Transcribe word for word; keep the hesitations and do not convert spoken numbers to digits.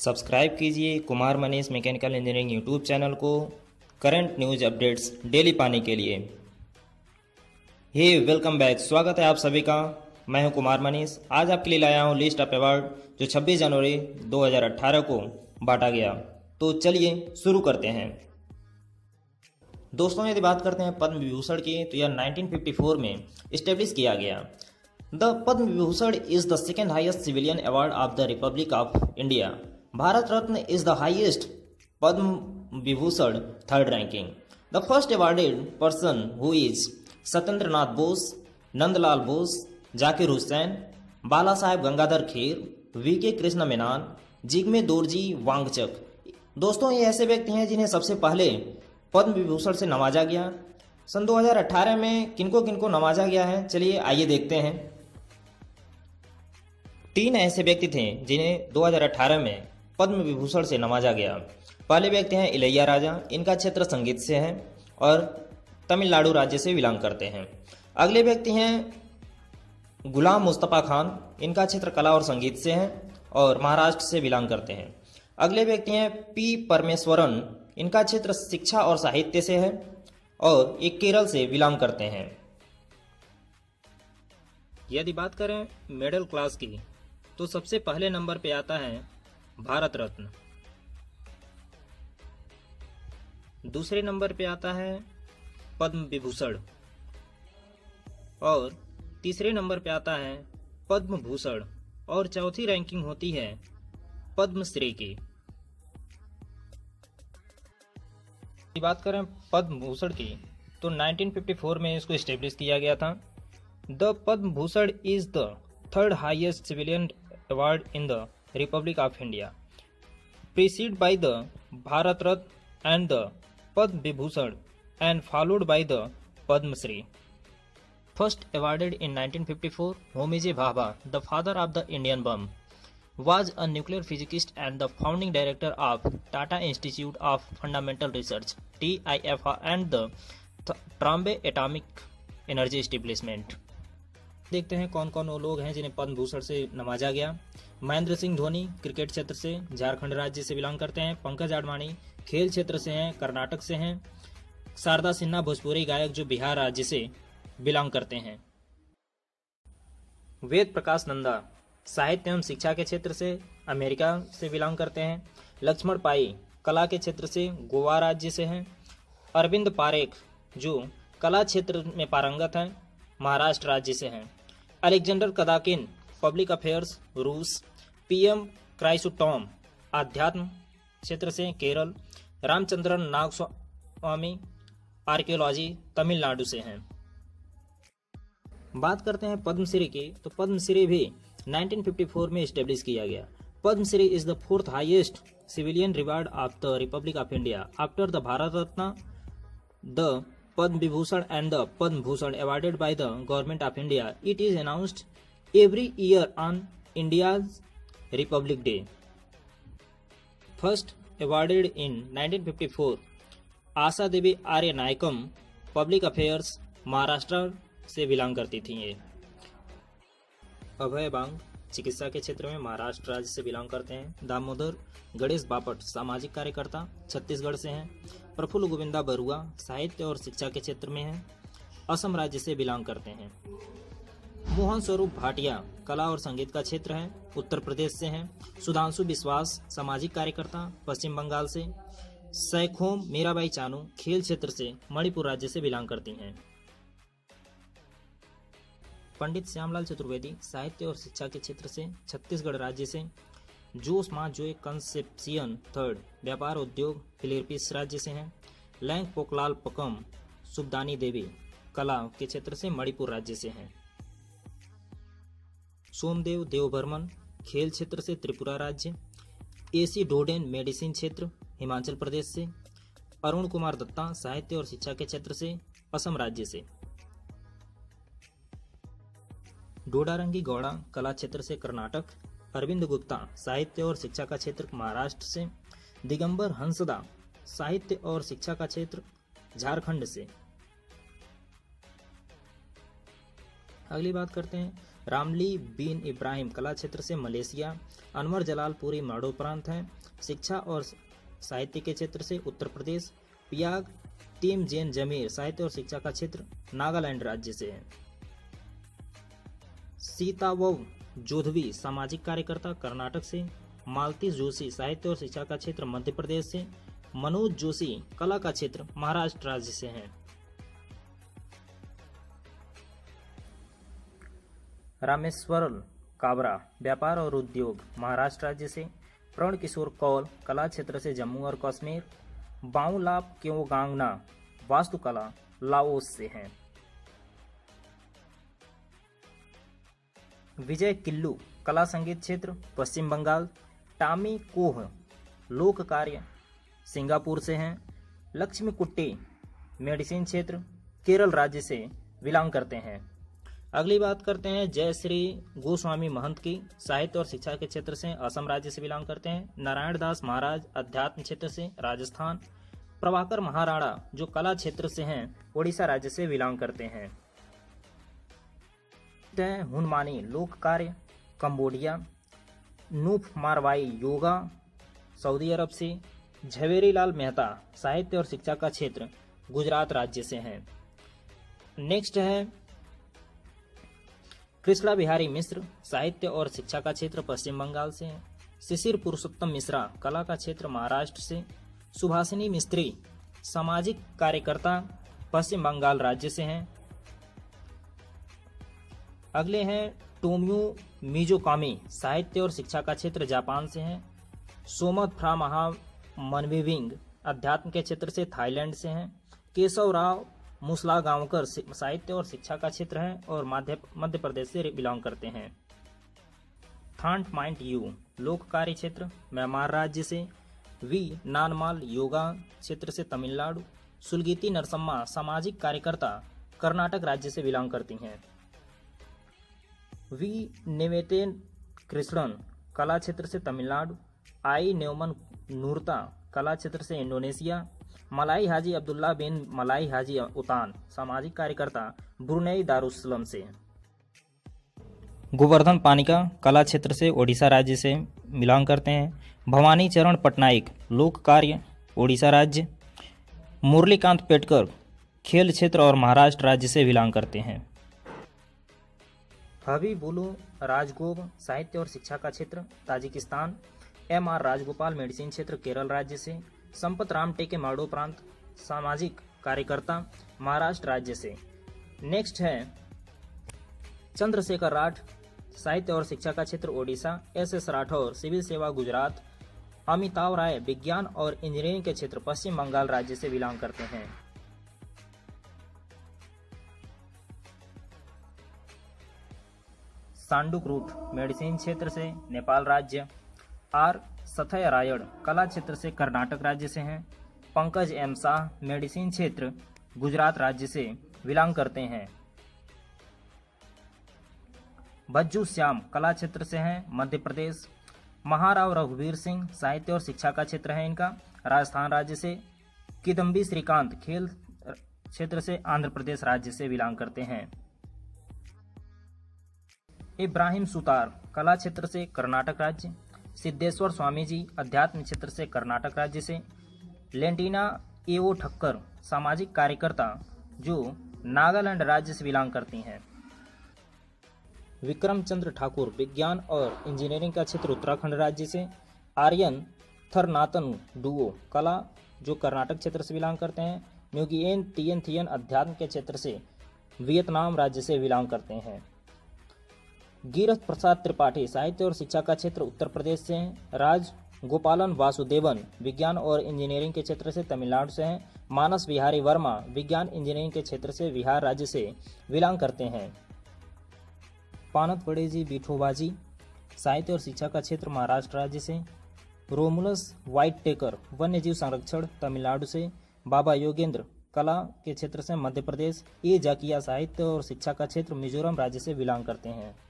Subscribe कीजिए Kumar Manish mechanical engineering YouTube channel को current news updates daily पाने के लिए। हे वेलकम बैक, स्वागत है आप सभी का। मैं हूं कुमार मनीष। आज आपके लिए लाया हूं लिस्ट ऑफ अवार्ड जो छब्बीस जनवरी दो हज़ार अठारह को बांटा गया। तो चलिए शुरू करते हैं। दोस्तों, यदि बात करते हैं पद्म विभूषण की, तो यह नाइनटीन फिफ्टी फोर में इस्टेब्लिश किया गया। The Padma Vibhushan is the second highest civilian award of the republic of India. Bharat Ratna is the highest Padma Vibhushan third ranking. The first awarded person who is Satyendra Nath Bose, Nandlal Bose, Zakir Hussain, Bala Saheb Gangadhar Kher, V K Krishna Menon, Jigme Dorjee Wangchuck. दोस्तों, ये ऐसे व्यक्ति हैं जिन्हें सबसे पहले पद्म विभूषण से नवाजा गया। सन दो हज़ार अठारह में किनको किनको नवाजा गया है, चलिए आइए देखते हैं। तीन ऐसे व्यक्ति थे जिन्हें दो हज़ार अठारह में पद्म विभूषण से नवाजा गया। पहले व्यक्ति हैं इलैया राजा, इनका क्षेत्र संगीत से है और तमिलनाडु राज्य से बिलोंग करते हैं। अगले व्यक्ति हैं गुलाम मुस्तफा खान, इनका क्षेत्र कला और संगीत से है और महाराष्ट्र से बिलोंग करते हैं। अगले व्यक्ति हैं पी परमेश्वरन, इनका क्षेत्र शिक्षा और साहित्य से है और ये केरल से बिलोंग करते हैं। यदि बात करें मिडिल क्लास की, तो सबसे पहले नंबर पे आता है भारत रत्न, दूसरे नंबर पे आता है पद्म विभूषण और तीसरे नंबर पे आता है पद्म भूषण और चौथी रैंकिंग होती है पद्मश्री की। बात करें पद्म भूषण की, तो नाइनटीन फिफ्टी फोर में इसको एस्टेब्लिश किया गया था। The Padma Bhushan is the third highest civilian award in the Republic of India, preceded by the Bharat Ratna and the Padma Vibhushan and followed by the Padma Shri. First awarded in nineteen fifty-four, Homi J. Bhabha, the father of the Indian bomb, was a nuclear physicist and the founding director of Tata Institute of Fundamental Research (T I F R) and the Trombay Atomic Energy Establishment. देखते हैं कौन कौन वो लोग हैं जिन्हें पद्म भूषण से नवाजा गया। महेंद्र सिंह धोनी क्रिकेट क्षेत्र से झारखंड राज्य से बिलोंग करते हैं। पंकज आडवाणी खेल क्षेत्र से हैं, कर्नाटक से हैं। शारदा सिन्हा भोजपुरी गायक जो बिहार राज्य से बिलोंग करते हैं। वेद प्रकाश नंदा साहित्य एवं शिक्षा के क्षेत्र से अमेरिका से बिलोंग करते हैं। लक्ष्मण पाई कला के क्षेत्र से गोवा राज्य से हैं। अरविंद पारेख जो कला क्षेत्र में पारंगत हैं, महाराष्ट्र राज्य से हैं। अलेक्जेंडर कदाकिन पब्लिक अफेयर्स रूस। पीएम क्राइसोटॉम आध्यात्म क्षेत्र से केरल। रामचंद्रन नागस्वामी आर्कियोलॉजी तमिलनाडु से हैं। बात करते हैं पद्मश्री की, तो पद्मश्री भी नाइनटीन फिफ्टी फोर में एस्टेब्लिश किया गया। Padmashri is the fourth highest civilian reward of the republic of India after the Bharat Ratna, the Padma Vibhushan and the Padma Bhushan awarded by the Government of India. It is announced every year on India's Republic Day. First awarded in nineteen fifty-four, Asha Devi Aryanayakam public affairs Maharashtra से belong करती थी। ये अभय बांग चिकित्सा के क्षेत्र में महाराष्ट्र राज्य से बिलोंग करते हैं। दामोदर गणेश बापट सामाजिक कार्यकर्ता छत्तीसगढ़ से हैं। प्रफुल्ल गोविंदा बरुआ साहित्य और शिक्षा के क्षेत्र में हैं, असम राज्य से बिलोंग करते हैं। मोहन स्वरूप भाटिया कला और संगीत का क्षेत्र है, उत्तर प्रदेश से हैं। सुधांशु विश्वास सामाजिक कार्यकर्ता पश्चिम बंगाल से। सैखोम मीराबाई चानू खेल क्षेत्र से मणिपुर राज्य से बिलोंग करती हैं। पंडित श्यामलाल चतुर्वेदी साहित्य और शिक्षा के क्षेत्र से छत्तीसगढ़ राज्य से। जोस मा जोए कंसेप्सियन थर्ड व्यापार उद्योग फिलिपींस राज्य से हैं। लैंग पोकलाल पकम सुबदानी देवी कला के क्षेत्र से मणिपुर राज्य से हैं। सोमदेव देवबर्मन खेल क्षेत्र से त्रिपुरा राज्य। एसी डोडेन मेडिसिन क्षेत्र हिमाचल प्रदेश से। अरुण कुमार दत्ता साहित्य और शिक्षा के क्षेत्र से असम राज्य से। डोडारंगी गौड़ा कला क्षेत्र से कर्नाटक। अरविंद गुप्ता साहित्य और शिक्षा का क्षेत्र महाराष्ट्र से। दिगंबर हंसदा साहित्य और शिक्षा का क्षेत्र झारखंड से। अगली बात करते हैं रामली बिन इब्राहिम कला क्षेत्र से मलेशिया। अनवर जलाल पूरी माडो प्रांत हैं। शिक्षा और साहित्य के क्षेत्र से उत्तर प्रदेश। पियाग टीम जैन जमीर साहित्य और शिक्षा का क्षेत्र नागालैंड राज्य से है। सीतावव जोधवी सामाजिक कार्यकर्ता कर्नाटक से। मालती जोशी साहित्य और शिक्षा का क्षेत्र मध्य प्रदेश से। मनोज जोशी कला का क्षेत्र महाराष्ट्र राज्य से हैं। रामेश्वर काबरा व्यापार और उद्योग महाराष्ट्र राज्य से। प्रण किशोर कौल कला क्षेत्र से जम्मू और कश्मीर। बाऊलाप क्योगांगना वास्तुकला लाओस से हैं। विजय किल्लू कला संगीत क्षेत्र पश्चिम बंगाल। टामी कोह लोक कार्य सिंगापुर से हैं। लक्ष्मी कुट्टी मेडिसिन क्षेत्र केरल राज्य से बिलोंग करते हैं। अगली बात करते हैं जयश्री गोस्वामी महंत की साहित्य और शिक्षा के क्षेत्र से असम राज्य से बिलोंग करते हैं। नारायण दास महाराज अध्यात्म क्षेत्र से राजस्थान। प्रभाकर महाराणा जो कला क्षेत्र से हैं ओडिशा राज्य से बिलोंग करते हैं। हुनमानी लोक कार्य Cambodia. Nouf Marwaai yoga Saudi Arabia से। झवेरी लाल मेहता साहित्य और शिक्षा का क्षेत्र गुजरात राज्य से हैं। नेक्स्ट है कृष्णा बिहारी मिश्र साहित्य और शिक्षा का क्षेत्र पश्चिम बंगाल से है। शिशिर पुरुषोत्तम मिश्रा कला का क्षेत्र महाराष्ट्र से। सुभाषिनी मिस्त्री सामाजिक कार्यकर्ता पश्चिम बंगाल राज्य से हैं। अगले हैं टोमियो मिजोकामी साहित्य और शिक्षा का क्षेत्र जापान से हैं। सोमत फ्रा महा मनविविंग अध्यात्म के क्षेत्र से थाईलैंड से हैं। केशव राव मुसला गांवकर साहित्य और शिक्षा का क्षेत्र है और मध्य मध्य प्रदेश से बिलोंग करते हैं। थांट माइंट यू लोक कार्य क्षेत्र म्यांमार राज्य से। वी नानमाल योगा क्षेत्र से तमिलनाडु। सुलगीती नरसम्मा सामाजिक कार्यकर्ता कर्नाटक राज्य से बिलोंग करती हैं। वी नेवेतेन कृष्णन कला क्षेत्र से तमिलनाडु। आई न्योमन नूरता कला क्षेत्र से इंडोनेशिया। मलाई हाजी अब्दुल्ला बिन मलाई हाजी उतान सामाजिक कार्यकर्ता ब्रुनेई दारुसलम से। गोवर्धन पानिका कला क्षेत्र से ओडिशा राज्य से बिलोंग करते हैं। भवानी चरण पटनायक लोक कार्य ओडिशा राज्य। मुरलीकांत पेटकर खेल क्षेत्र और महाराष्ट्र राज्य से बिलोंग करते हैं। हबीबुल्लो राजगोब साहित्य और शिक्षा का क्षेत्र Tajikistan. M R Rajagopal medicine क्षेत्र केरल राज्य से। संपत राम टेके माडो प्रांत सामाजिक कार्यकर्ता महाराष्ट्र राज्य से। नेक्स्ट है चंद्रशेखर राठ साहित्य और शिक्षा का क्षेत्र Odisha. S S Rathore civil सेवा गुजरात। अमिताभ राय विज्ञान और इंजीनियरिंग के क्षेत्र पश्चिम बंगाल राज्य से बिलोंग करते हैं। सांडुक रूट मेडिसिन क्षेत्र से नेपाल राज्य। आर सथय रायड कला क्षेत्र से कर्नाटक राज्य से हैं। पंकज एम शाह मेडिसिन क्षेत्र गुजरात राज्य से बिलोंग करते हैं। बज्जू श्याम कला क्षेत्र से हैं मध्य प्रदेश। महाराव रघुवीर सिंह साहित्य और शिक्षा का क्षेत्र है इनका राजस्थान राज्य से। किदम्बी श्रीकांत खेल क्षेत्र से आंध्र प्रदेश राज्य से बिलोंग करते हैं। इब्राहिम सुतार कला क्षेत्र से कर्नाटक राज्य। सिद्धेश्वर स्वामी जी अध्यात्म क्षेत्र से कर्नाटक राज्य से। लेंटिना एओ ठक्कर सामाजिक कार्यकर्ता जो नागालैंड राज्य से बिलोंग करती हैं। विक्रम चंद्र ठाकुर विज्ञान और इंजीनियरिंग का क्षेत्र उत्तराखंड राज्य से। आर्यन थरनातन डुओ कला जो कर्नाटक क्षेत्र से बिलोंग करते हैं। न्यूगिएन टियन थियन अध्यात्म के क्षेत्र से वियतनाम राज्य से बिलोंग करते हैं। गिरथ प्रसाद त्रिपाठी साहित्य और शिक्षा का क्षेत्र उत्तर प्रदेश से हैं। राज गोपालन वासुदेवन विज्ञान और इंजीनियरिंग के क्षेत्र से तमिलनाडु से हैं। मानस बिहारी वर्मा विज्ञान इंजीनियरिंग के क्षेत्र से बिहार राज्य से बिलोंग करते हैं। पानत बड़ेजी बिठोबाजी साहित्य और शिक्षा का क्षेत्र महाराष्ट्र राज्य से। रोमुलस व्हाइट टेकर वन्य जीव संरक्षण तमिलनाडु से। बाबा योगेंद्र कला के क्षेत्र से मध्य प्रदेश। ए जाकिया साहित्य और शिक्षा का क्षेत्र मिजोरम राज्य से बिलोंग करते हैं।